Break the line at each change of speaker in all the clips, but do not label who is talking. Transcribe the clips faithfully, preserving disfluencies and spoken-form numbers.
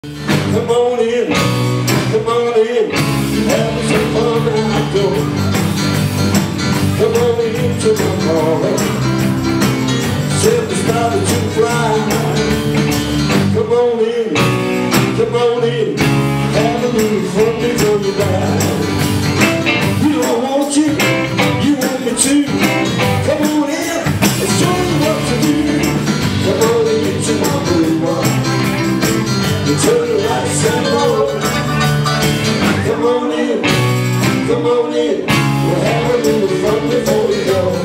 Come on in, come on in, have some fun outdoors. Come on into my car, set the started to fly. Come on in, come on in, have a little fun before you die. You know I want you, you want me too. Come on in, I'll show you what to do. Come on into my boudoir. Turn the lights and roll. Come on in, come on in. We'll have a little fun before we go.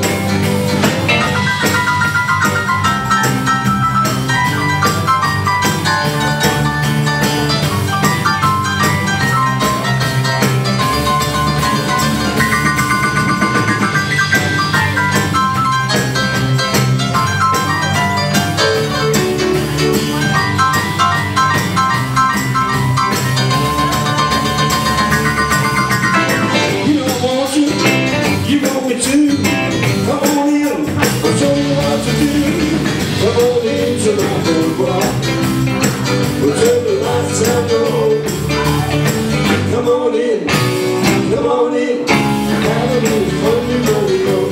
Come on in, come on in, have a little fun before we go.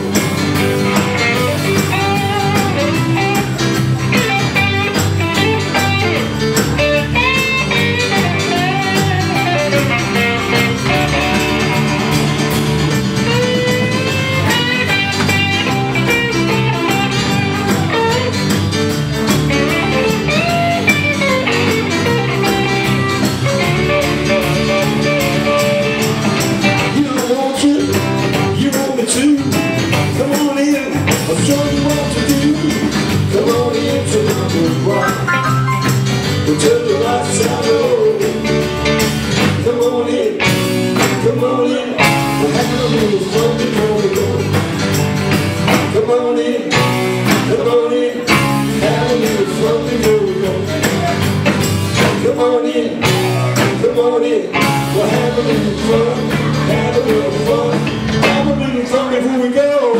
We'll turn the lights out low. Come on in, come on in. We'll have a little fun before we go. Come on in, come on in. Have a little fun before we go. Come on in, come on in. We'll have a little fun, have a little fun, have a little fun before we go.